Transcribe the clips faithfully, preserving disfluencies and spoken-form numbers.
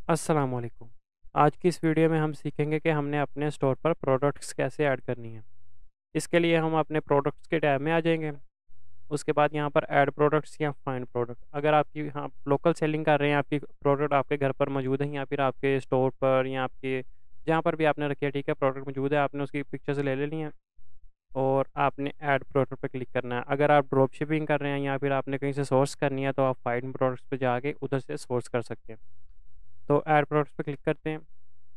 अस्सलाम वालेकुम। आज की इस वीडियो में हम सीखेंगे कि हमने अपने स्टोर पर प्रोडक्ट्स कैसे ऐड करनी है। इसके लिए हम अपने प्रोडक्ट्स के टैब में आ जाएंगे। उसके बाद यहाँ पर ऐड प्रोडक्ट्स या फाइंड प्रोडक्ट, अगर आपकी हाँ लोकल सेलिंग कर रहे हैं, आपकी प्रोडक्ट आपके घर पर मौजूद है या फिर आपके स्टोर पर या आपके जहाँ पर भी आपने रखी है, ठीक है, प्रोडक्ट मौजूद है, आपने उसकी पिक्चर्स ले लेनी है और आपने ऐड प्रोडक्ट पे क्लिक करना है। अगर आप ड्रॉप शिपिंग कर रहे हैं या फिर आपने कहीं से सोर्स करनी है तो आप फाइंड प्रोडक्ट्स पे जाके उधर से सोर्स कर सकते हैं। तो ऐड प्रोडक्ट्स पे क्लिक करते हैं।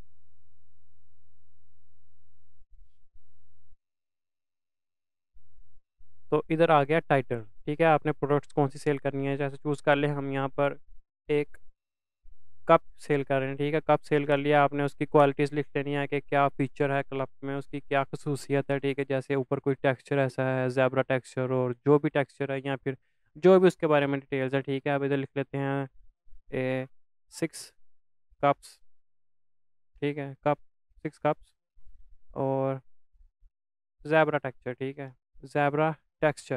तो इधर आ गया टाइटल, ठीक है, आपने प्रोडक्ट्स कौन सी सेल करनी है, जैसे चूज़ कर ले। हम यहाँ पर एक कप सेल कर रहे हैं, ठीक है, कप सेल कर लिया आपने। उसकी क्वालिटीज़ लिख लेनी है कि क्या फ़ीचर है कप में, उसकी क्या खसूसियत है, ठीक है, जैसे ऊपर कोई टेक्सचर ऐसा है, ज़ेब्रा टेक्सचर और जो भी टेक्सचर है या फिर जो भी उसके बारे में डिटेल्स है, ठीक है। अब इधर लिख लेते हैं ए सिक्स कप्स, ठीक है, कप सिक्स कप्स और ज़ेब्रा टेक्सचर, ठीक है, ज़ेब्रा टेक्सचर।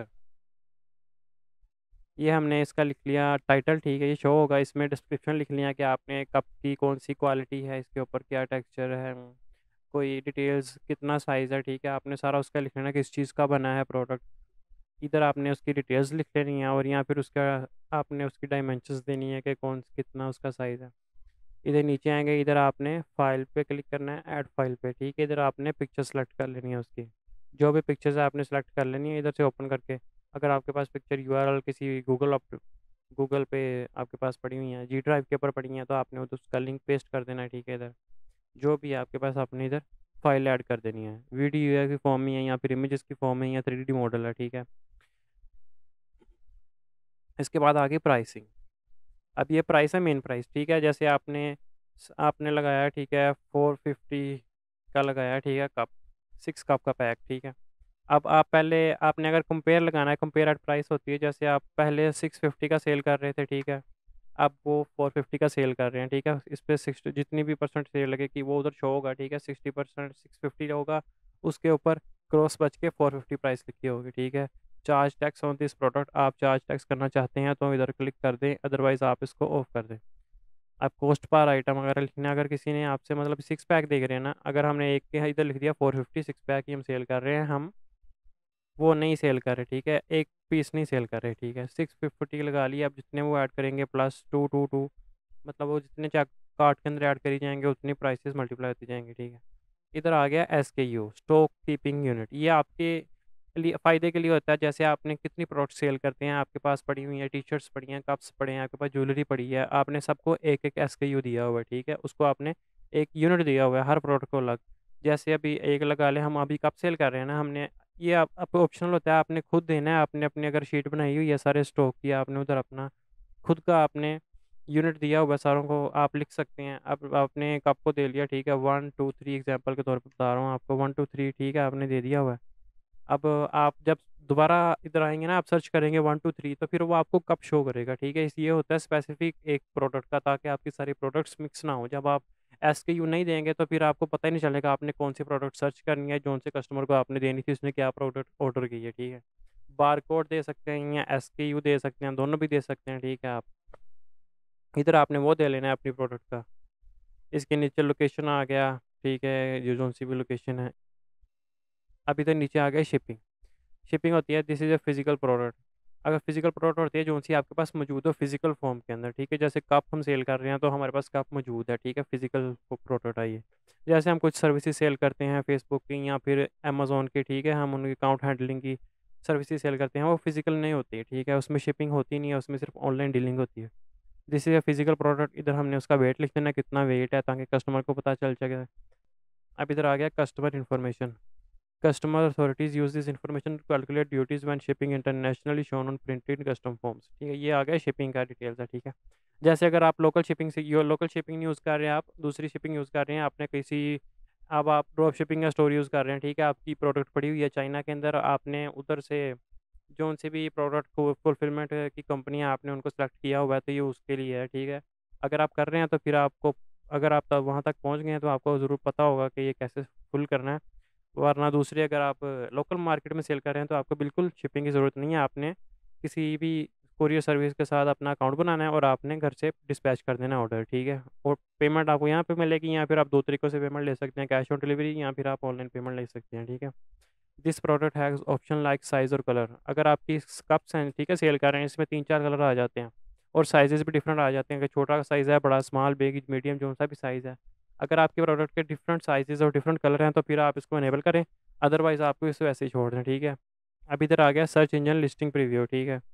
ये हमने इसका लिख लिया टाइटल, ठीक है, ये शो होगा। इसमें डिस्क्रिप्शन लिख लिया कि आपने कप की कौन सी क्वालिटी है, इसके ऊपर क्या टेक्सचर है, कोई डिटेल्स, कितना साइज़ है, ठीक है, आपने सारा उसका लिख लेना, किस चीज़ का बना है प्रोडक्ट। इधर आपने उसकी डिटेल्स लिख लेनी है और यहाँ फिर उसका आपने उसकी डायमेंशंस देनी है कि कौन कितना उसका साइज़ है। इधर नीचे आएंगे, इधर आपने फाइल पे क्लिक करना है, ऐड फाइल पे, ठीक है। इधर आपने पिक्चर सेलेक्ट कर लेनी है उसकी, जो भी पिक्चर्स है आपने सेलेक्ट कर लेनी है इधर से ओपन करके। अगर आपके पास पिक्चर यूआरएल किसी गूगल अप गूगल पे आपके पास पड़ी हुई हैं, जी ड्राइव के ऊपर पड़ी हैं, तो आपने उधर उसका लिंक पेस्ट कर देना है, ठीक है। इधर जो भी है आपके पास आपने इधर फाइल ऐड कर देनी है, वीडियो की फॉर्म में है या फिर इमेजेस की फॉर्म में या थ्री डी मॉडल है, ठीक है। इसके बाद आगे प्राइसिंग। अब ये प्राइस है मेन प्राइस, ठीक है। जैसे आपने आपने लगाया, ठीक है, फोर फिफ्टी का लगाया, ठीक है, कप सिक्स कप का पैक, ठीक है। अब आप पहले आपने अगर कंपेयर लगाना है, कंपेयर एट प्राइस होती है, जैसे आप पहले सिक्स फिफ्टी का सेल कर रहे थे, ठीक है, अब वो फोर फिफ्टी का सेल कर रहे हैं, ठीक है। इस पर सिक्स जितनी भी परसेंट सेल लगेगी वो उधर शो होगा, ठीक है। सिक्सटी परसेंट सिक्स फिफ्टी होगा, उसके ऊपर क्रॉस बच के फोर फिफ्टी प्राइस लिखी होगी, ठीक है। Charge tax on this product, आप चार्ज टैक्स करना चाहते हैं तो इधर क्लिक कर दें, अदरवाइज़ आप इसको ऑफ कर दें। अब कॉस्ट पर आइटम अगर लिखना, अगर किसी ने आपसे मतलब सिक्स पैक देख रहे हैं ना, अगर हमने एक के इधर लिख दिया फोर फिफ्टी सिक्स पैक ही हम सेल कर रहे हैं, हम वो नहीं सेल कर रहे, ठीक है, एक पीस नहीं सेल कर रहे, ठीक है। सिक्स फिफ्टी लगा लिया। अब जितने वो ऐड करेंगे प्लस टू टू टू, मतलब वो जितने चार कार्ट के अंदर ऐड करी जाएंगे उतनी प्राइसेस मल्टीप्लाई होती जाएंगी, ठीक है। इधर आ गया एस के यू, स्टॉक कीपिंग यूनिट। ये आपके लिए फ़ायदे के लिए होता है, जैसे आपने कितनी प्रोडक्ट सेल करते हैं, आपके पास पड़ी हुई है टी शर्ट्स पड़ी हैं, कप्स पड़े हैं, आपके पास ज्वेलरी पड़ी है, आपने सबको एक एक एस के यू दिया हुआ है, ठीक है, उसको आपने एक यूनिट दिया हुआ है हर प्रोडक्ट को अलग। जैसे अभी एक लगा ले, हम अभी कप सेल कर रहे हैं ना, हमने ये आप, आप ऑप्शनल होता है, आपने खुद देना है। आपने अपनी अगर शीट बनाई हुई है सारे स्टॉक की, आपने उधर अपना खुद का आपने यूनिट दिया हुआ है, सारों को आप लिख सकते हैं। अब आपने कप को दे लिया, ठीक है, वन टू थ्री एग्जांपल के तौर पर बता रहा हूँ आपको, वन टू थ्री, ठीक है, आपने दे दिया हुआ है। अब आप जब दोबारा इधर आएंगे ना, आप सर्च करेंगे वन टू थ्री, तो फिर वो आपको कप शो करेगा, ठीक है। इसलिए होता है स्पेसिफिक एक प्रोडक्ट का, ताकि आपकी सारी प्रोडक्ट्स मिक्स ना हो। जब आप एस के यू नहीं देंगे तो फिर आपको पता ही नहीं चलेगा आपने कौन सी प्रोडक्ट सर्च करनी है, कौन से कस्टमर को आपने देनी थी, उसने क्या प्रोडक्ट ऑर्डर की है, ठीक है। बार कोड दे सकते हैं या एस के यू दे सकते हैं, दोनों भी दे सकते हैं, ठीक है। आप इधर आपने वो दे लेना है अपनी प्रोडक्ट का। इसके नीचे लोकेशन आ गया, ठीक है, जो जोन सी भी लोकेशन है। अब इधर नीचे आ गया शिपिंग। शिपिंग होती है, this is a physical product. अगर फिजिकल प्रोडक्ट होती है जो सी आपके पास मौजूद हो फिजिकल फॉर्म के अंदर, ठीक है, जैसे कप हम सेल कर रहे हैं तो हमारे पास कप मौजूद है, ठीक है, फिजिकल प्रोडक्ट है ये। जैसे हम कुछ सर्विसेज सेल करते हैं फेसबुक की या फिर अमेजोन की, ठीक है, हम उनकी अकाउंट हैंडलिंग की सर्विसेज सेल करते हैं, वो फिजिकल नहीं होती है, ठीक है, उसमें शिपिंग होती नहीं है, उसमें सिर्फ ऑनलाइन डीलिंग होती है। This is a physical product. इधर हमने उसका वेट लिख देना, कितना वेट है, ताकि कस्टमर को पता चल सके। अब इधर आ गया customer information. Customer authorities use this information to calculate duties when shipping internationally shown on printed custom forms, ठीक है। ये आ गया शिपिंग का डिटेल्स है, ठीक है। जैसे अगर आप लोकल शिपिंग से यो लोकल शिपिंग यूज़ कर रहे हैं, आप दूसरी शिपिंग यूज़ कर रहे हैं, आपने किसी अब आप ड्रॉप शिपिंग का स्टोर यूज़ कर रहे हैं, ठीक है, आपकी प्रोडक्ट पड़ी हुई है चाइना के अंदर, आपने उधर से जो से भी प्रोडक्ट को फुलफिलमेंट की कंपनी है, आपने उनको सेलेक्ट किया हुआ है, तो ये उसके लिए है, ठीक है। अगर आप कर रहे हैं तो फिर आपको, अगर आप तब वहाँ तक पहुँच गए हैं तो आपको ज़रूर पता होगा कि ये कैसे फुल करना है। वरना दूसरी अगर आप लोकल मार्केट में सेल कर रहे हैं तो आपको बिल्कुल शिपिंग की ज़रूरत नहीं है। आपने किसी भी कोरियर सर्विस के साथ अपना अकाउंट बनाना है और आपने घर से डिस्पैच कर देना ऑर्डर, ठीक है। और पेमेंट आपको यहाँ पे मिलेगी, या फिर आप दो तरीक़ों से पेमेंट ले सकते हैं, कैश ऑन डिलीवरी या फिर आप ऑनलाइन पेमेंट ले सकते हैं, ठीक है। This product has option like size और कलर। अगर आपकी कप्स हैं, ठीक है, सेल कर रहे हैं, इसमें तीन चार कलर आ जाते हैं और साइजेस भी डिफरेंट आ जाते हैं कि छोटा साइज़ है, बड़ा, स्मॉल, बिग, मीडियम, जो सा भी साइज़ है। अगर आपके प्रोडक्ट के डिफरेंट साइजेस और डिफरेंट कलर हैं तो फिर आप इसको इनेबल करें, अदरवाइज़ आपको इसे वैसे ही छोड़ दें, ठीक है। अब इधर आ गया सर्च इंजन लिस्टिंग प्रीव्यू, ठीक है।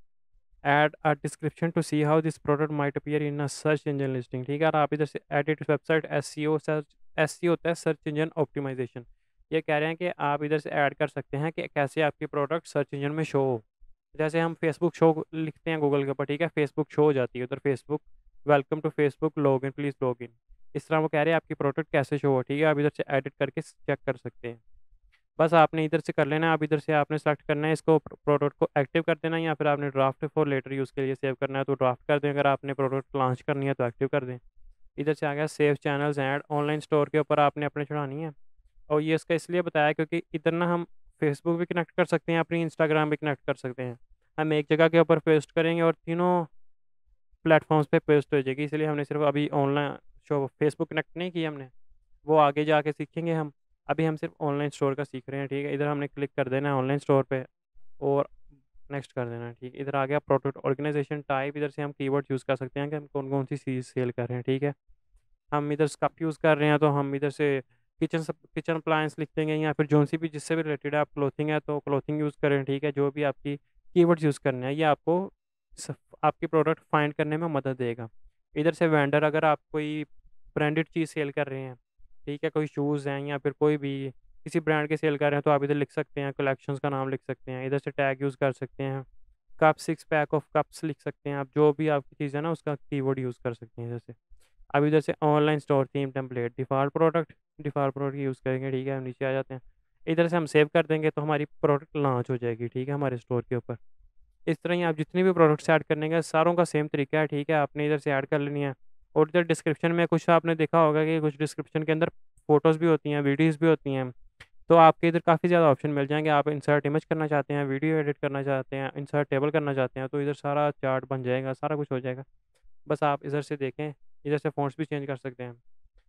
Add a description to see how this product might appear in a search engine listing, ठीक है। और आप इधर से edit website SEO search SEO होता है सर्च इंजन ऑप्टिमाइजेशन। ये कह रहे हैं कि आप इधर से ऐड कर सकते हैं कि कैसे आपकी प्रोडक्ट सर्च इंजन में शो हो। जैसे हम फेसबुक शो लिखते हैं गूगल के ऊपर, ठीक है, फेसबुक शो हो जाती है उधर, Facebook welcome to Facebook log in please log in. इस तरह वो कह रहे हैं आपकी प्रोडक्ट कैसे शो हो, ठीक है। आप इधर से एडिट करके चेक कर सकते हैं। बस आपने इधर से कर लेना है। आप इधर से आपने सेलेक्ट करना है इसको, प्रोडक्ट को एक्टिव कर देना है, या फिर आपने ड्राफ्ट फॉर लेटर यूज़ के लिए सेव करना है तो ड्राफ्ट कर दें, अगर आपने प्रोडक्ट लॉन्च करनी है तो एक्टिव कर दें। इधर से आ गया save channels add, online store के ऊपर आपने अपने चढ़ानी है। और ये इसका इसलिए बताया क्योंकि इधर ना हम फेसबुक भी कनेक्ट कर सकते हैं, अपनी इंस्टाग्राम भी कनेक्ट कर सकते हैं। हम एक जगह के ऊपर पेस्ट करेंगे और तीनों प्लेटफॉर्म्स पे पेस्ट हो जाएगी, इसलिए हमने सिर्फ अभी ऑनलाइन शो फेसबुक कनेक्ट नहीं की हमने, वो आगे जाके सीखेंगे हम। अभी हम सिर्फ ऑनलाइन स्टोर का सीख रहे हैं, ठीक है। इधर हमने क्लिक कर देना है ऑनलाइन स्टोर पे और नेक्स्ट कर देना है, ठीक है। इधर आ गया प्रोडक्ट ऑर्गेनाइजेशन टाइप, इधर से हम कीवर्ड यूज़ कर सकते हैं कि हम कौन कौन सी चीज़ सेल कर रहे हैं, ठीक है। हम इधर कप यूज़ कर रहे हैं तो हम इधर से किचन सब किचन अप्लायंस लिख देंगे, या फिर जो सी भी जिससे भी रिलेटेड है, आप क्लोथिंग है तो क्लोथिंग यूज़ करें, ठीक है। जो भी आपकी कीवर्ड्स यूज़ करने हैं ये आपको स- आपकी प्रोडक्ट फाइंड करने में मदद देगा। इधर से वेंडर, अगर आप कोई ब्रांडेड चीज़ सेल कर रहे हैं, ठीक है, कोई शूज़ हैं या फिर कोई भी किसी ब्रांड के सेल कर रहे हैं तो आप इधर लिख सकते हैं, कलेक्शंस का नाम लिख सकते हैं, इधर से टैग यूज़ कर सकते हैं, cup six pack of cups लिख सकते हैं आप, जो भी आपकी चीज़ है ना उसका कीवर्ड यूज़ कर सकते हैं इधर से। अब इधर से online store theme template default product, default product use करेंगे, ठीक है। हम नीचे आ जाते हैं, इधर से हम सेव कर देंगे तो हमारी प्रोडक्ट लॉन्च हो जाएगी, ठीक है, हमारे स्टोर के ऊपर। इस तरह ही आप जितने भी प्रोडक्ट्स ऐड करने का सारों का सेम तरीका है, ठीक है। आपने इधर से ऐड कर लेनी है। और इधर डिस्क्रिप्शन में कुछ आपने देखा होगा कि कुछ डिस्क्रिप्शन के अंदर फ़ोटोज़ भी होती हैं, वीडियोज़ भी होती हैं, तो आपके इधर काफ़ी ज़्यादा ऑप्शन मिल जाएँगे। आप इंसर्ट इमेज करना चाहते हैं, वीडियो एडिट करना चाहते हैं, इंसर्ट टेबल करना चाहते हैं, तो इधर सारा चार्ट बन जाएगा, सारा कुछ हो जाएगा। बस आप इधर से देखें, इधर से फ़ॉन्ट्स भी चेंज कर सकते हैं।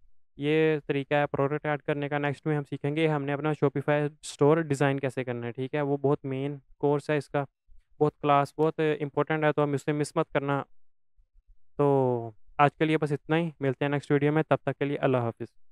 ये तरीका है प्रोडक्ट ऐड करने का। नेक्स्ट में हम सीखेंगे हमने अपना शॉपिफ़ाई स्टोर डिज़ाइन कैसे करना है, ठीक है। वो बहुत मेन कोर्स है इसका, बहुत क्लास, बहुत इंपॉर्टेंट है, तो हम इसे मिस मत करना। तो आज के लिए बस इतना ही, मिलते हैं नेक्स्ट वीडियो में, तब तक के लिए अल्लाह हाफ़िज़।